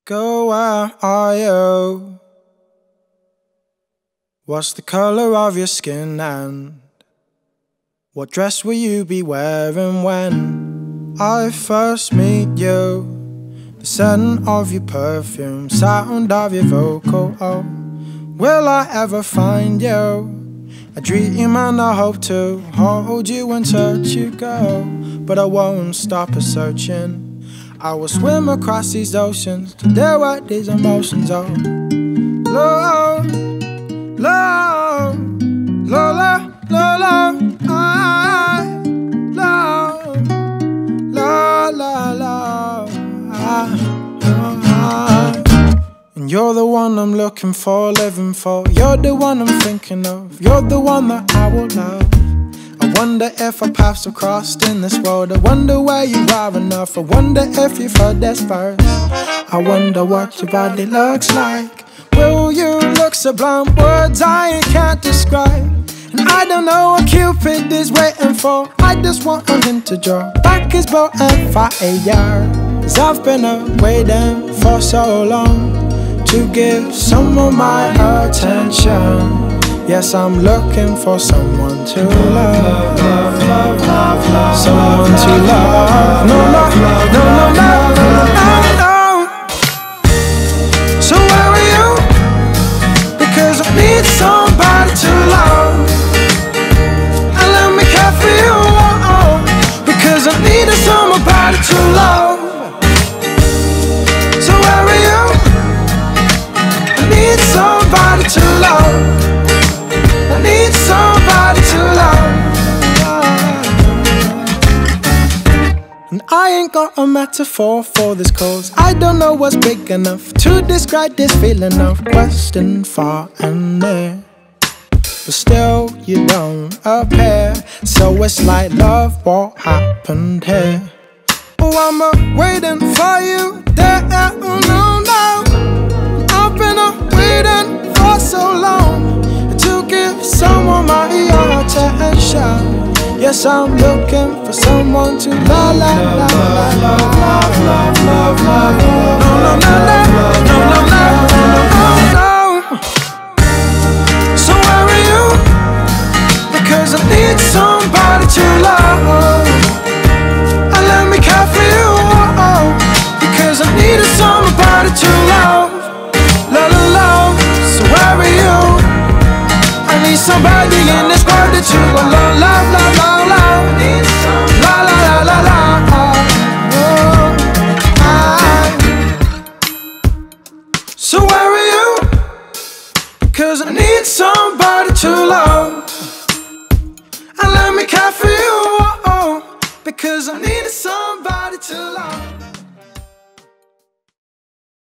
Girl, where are you? What's the color of your skin and what dress will you be wearing when I first meet you? The scent of your perfume, sound of your vocal, oh, will I ever find you? I dream and I hope to hold you and touch you, girl, but I won't stop a searching. I will swim across these oceans to deal with these emotions, oh, love, love, love, love, love, I love, love, love, love. And you're the one I'm looking for, living for. You're the one I'm thinking of. You're the one that I will love. I wonder if our paths have crossed in this world. I wonder where you are enough. I wonder if you've heard this verse. I wonder what your body looks like. Will you look sublime? Words I can't describe. And I don't know what Cupid is waiting for. I just want him to draw back his bow and fire. 'Cause I've been waiting for so long to give someone my attention. Yes, I'm looking for someone to love, someone to love. No, no, no, no, no, no, no. So where are you? Because I need somebody to love, and let me care for you, oh, oh, because I need somebody to love. So where are you? I need somebody to love. I need somebody to love. And I ain't got a metaphor for this cause. I don't know what's big enough to describe this feeling of questing far and near, but still you don't appear. So it's like, love, what happened here? Oh, I'm waiting for you there, oh no, no. I've been waiting for so long to give someone my attention. Yes, I'm looking for someone to love, love, love, love, love, love, love, love. No, no, no, no, no, no, no, no. So where are you? Because I need somebody to love, and let me care for you, oh, oh, because I need somebody to love, love, love, love. So where are you? I need somebody in this world that you will love, love, love, love, love. La, la, la, la, la. Oh, so where are you? Because I need somebody to love, and let me care for you, oh, oh, because I need somebody to love.